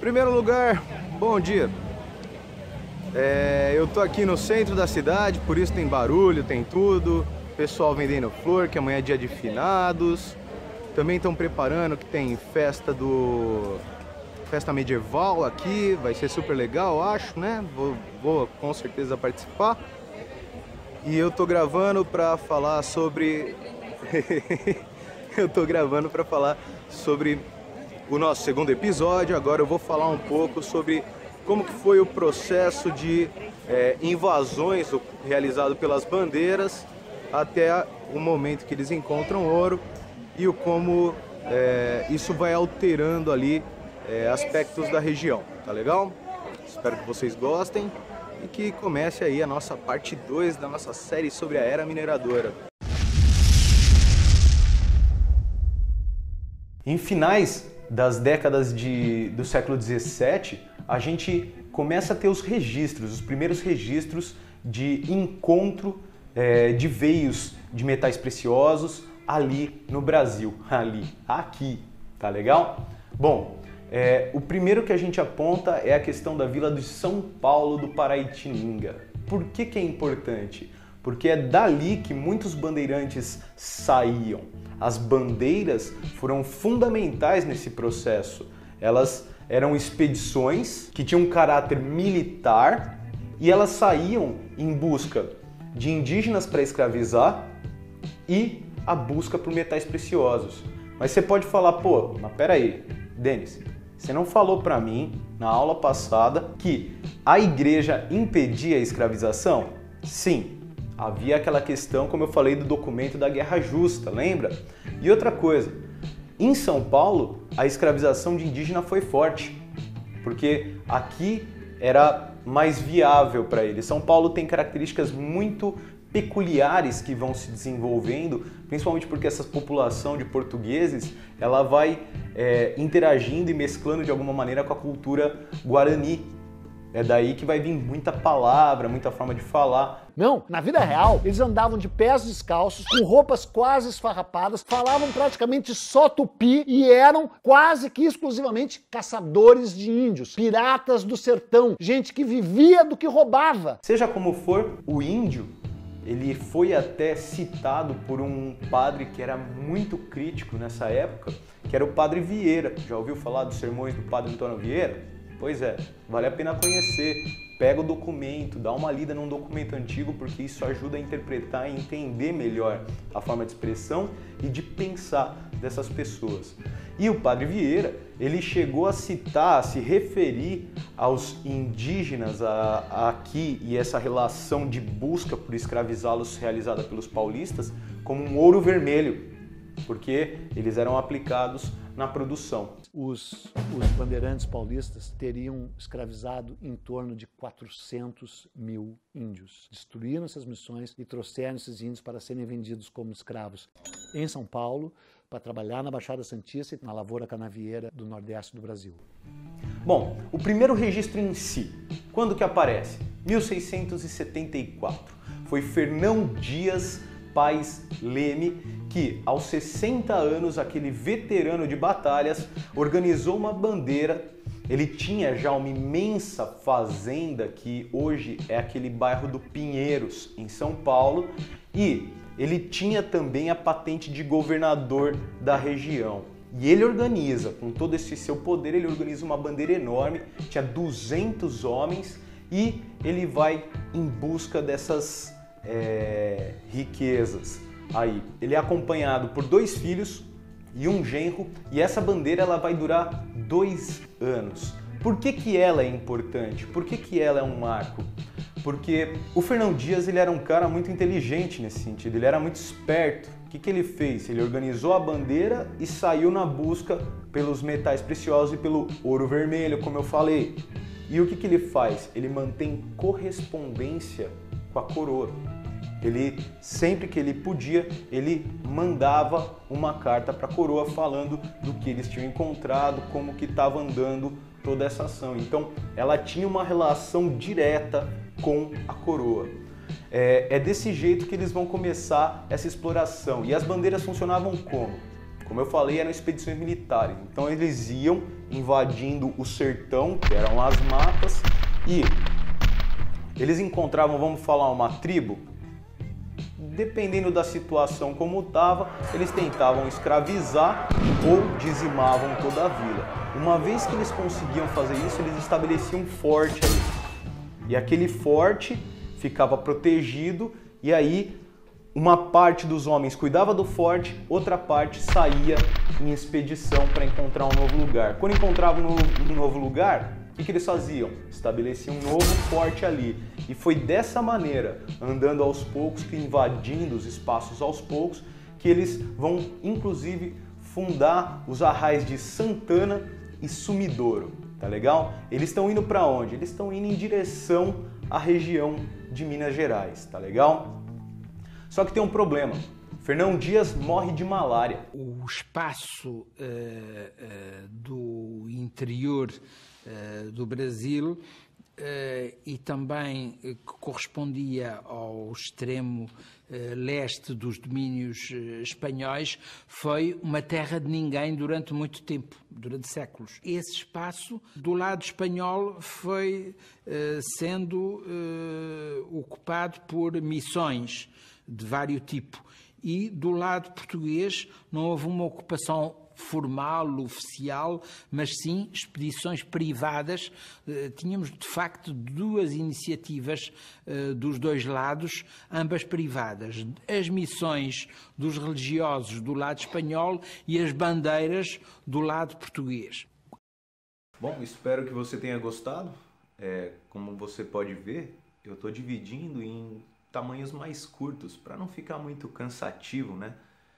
primeiro lugar, bom dia. Eu tô aqui no centro da cidade, por isso tem barulho, tem tudo. Pessoal vendendo flor, que amanhã é dia de finados. Também estão preparando que tem festa medieval aqui, vai ser super legal, acho, né? Vou com certeza participar. E eu tô gravando pra falar sobre... o nosso segundo episódio. Agora eu vou falar um pouco sobre como que foi o processo de invasões realizado pelas bandeiras até o momento que eles encontram ouro e como isso vai alterando ali aspectos da região, tá legal? Espero que vocês gostem e que comece aí a nossa parte 2 da nossa série sobre a Era Mineradora. Em finais das décadas do século 17, a gente começa a ter os primeiros registros de encontro de veios de metais preciosos ali no Brasil, aqui, tá legal? Bom, o primeiro que a gente aponta é a questão da vila de São Paulo do Paraitinga. Por que é importante? Porque é dali que muitos bandeirantes saíam. As bandeiras foram fundamentais nesse processo. Elas eram expedições que tinham um caráter militar e elas saíam em busca de indígenas para escravizar e a busca por metais preciosos. Mas você pode falar, pô, mas peraí, Denis, você não falou para mim na aula passada que a igreja impedia a escravização? Sim. Havia aquela questão, como eu falei, do documento da Guerra Justa, lembra? E outra coisa, em São Paulo, a escravização de indígena foi forte, porque aqui era mais viável para eles. São Paulo tem características muito peculiares que vão se desenvolvendo, principalmente porque essa população de portugueses, ela vai interagindo e mesclando de alguma maneira com a cultura guarani. É daí que vai vir muita palavra, muita forma de falar. Não, na vida real, eles andavam de pés descalços, com roupas quase esfarrapadas, falavam praticamente só tupi e eram quase que exclusivamente caçadores de índios, piratas do sertão, gente que vivia do que roubava. Seja como for, o índio, ele foi até citado por um padre que era muito crítico nessa época, que era o Padre Vieira. Já ouviu falar dos sermões do Padre Antônio Vieira? Pois é, vale a pena conhecer. Pega o documento, dá uma lida num documento antigo, porque isso ajuda a interpretar e entender melhor a forma de expressão e de pensar dessas pessoas. E o Padre Vieira, ele chegou a citar, a se referir aos indígenas aqui e essa relação de busca por escravizá-los realizada pelos paulistas como um ouro vermelho, porque eles eram aplicados na produção. Os bandeirantes paulistas teriam escravizado em torno de 400 mil índios. Destruíram essas missões e trouxeram esses índios para serem vendidos como escravos em São Paulo, para trabalhar na Baixada Santista e na lavoura canavieira do Nordeste do Brasil. Bom, o primeiro registro em si, quando que aparece? 1674. Foi Fernão Dias Pais Leme, que aos 60 anos, aquele veterano de batalhas, organizou uma bandeira. Ele tinha já uma imensa fazenda que hoje é aquele bairro do Pinheiros, em São Paulo, e ele tinha também a patente de governador da região. E ele organiza, com todo esse seu poder, ele organiza uma bandeira enorme, tinha 200 homens e ele vai em busca dessas riquezas. Aí, ele é acompanhado por 2 filhos e um genro, e essa bandeira ela vai durar 2 anos. Por que ela é importante? Por que ela é um marco? Porque o Fernão Dias ele era um cara muito inteligente nesse sentido, ele era muito esperto. O que ele fez? Ele organizou a bandeira e saiu na busca pelos metais preciosos e pelo ouro vermelho, como eu falei. E o que ele faz? Ele mantém correspondência com a coroa. Ele, sempre que ele podia, ele mandava uma carta para a coroa falando do que eles tinham encontrado, como que estava andando toda essa ação. Então, ela tinha uma relação direta com a coroa. É desse jeito que eles vão começar essa exploração. E as bandeiras funcionavam como? Como eu falei, eram expedições militares. Então eles iam invadindo o sertão, que eram as matas, e eles encontravam, vamos falar, uma tribo. Dependendo da situação como estava, eles tentavam escravizar ou dizimavam toda a vila. Uma vez que eles conseguiam fazer isso, eles estabeleciam um forte ali. E aquele forte ficava protegido, e aí uma parte dos homens cuidava do forte, outra parte saía em expedição para encontrar um novo lugar. Quando encontravam um novo lugar, o que eles faziam? Estabeleciam um novo forte ali. E foi dessa maneira, andando aos poucos, que invadindo os espaços aos poucos, que eles vão inclusive fundar os arrais de Santana e Sumidouro. Tá legal? Eles estão indo para onde? Eles estão indo em direção à região de Minas Gerais, tá legal? Só que tem um problema. Fernão Dias morre de malária. O espaço do interior do Brasil e também que correspondia ao extremo leste dos domínios espanhóis foi uma terra de ninguém durante muito tempo, durante séculos. Esse espaço do lado espanhol foi sendo ocupado por missões de vários tipos. E do lado português não houve uma ocupação formal, oficial, mas sim expedições privadas. Tínhamos, de facto, duas iniciativas dos dois lados, ambas privadas. As missões dos religiosos do lado espanhol e as bandeiras do lado português. Bom, espero que você tenha gostado. Como você pode ver, eu estou dividindo em tamanhos mais curtos, para não ficar muito cansativo, né?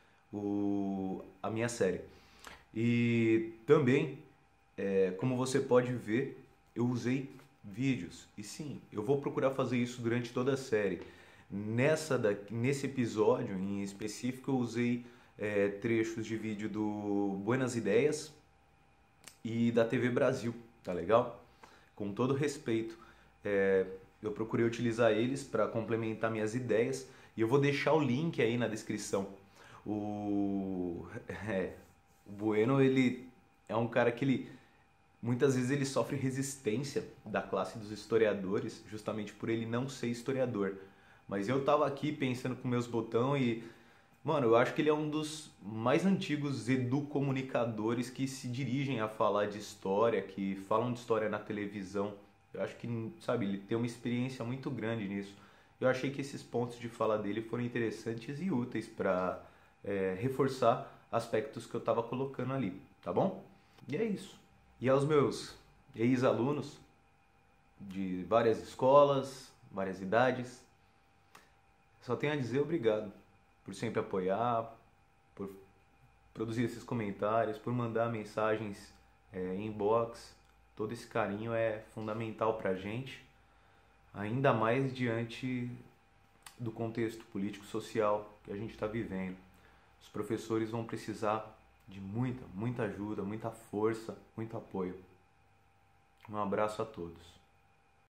A minha série. E também, como você pode ver, eu usei vídeos. E sim, eu vou procurar fazer isso durante toda a série. Nesse episódio em específico, eu usei trechos de vídeo do Buenas Ideias e da TV Brasil, tá legal? Com todo respeito, eu procurei utilizar eles para complementar minhas ideias e eu vou deixar o link aí na descrição. O Bueno, ele é um cara que muitas vezes ele sofre resistência da classe dos historiadores, justamente por ele não ser historiador. Mas eu tava aqui pensando com meus botões e, mano, eu acho que ele é um dos mais antigos educomunicadores que se dirigem a falar de história, que falam de história na televisão. Eu acho que, sabe, ele tem uma experiência muito grande nisso. Eu achei que esses pontos de fala dele foram interessantes e úteis para reforçar aspectos que eu estava colocando ali, tá bom? E é isso. E aos meus ex-alunos de várias escolas, várias idades, só tenho a dizer obrigado por sempre apoiar, por produzir esses comentários, por mandar mensagens em inbox. Todo esse carinho é fundamental para a gente, ainda mais diante do contexto político-social que a gente está vivendo. Os professores vão precisar de muita ajuda, muita força, muito apoio. Um abraço a todos.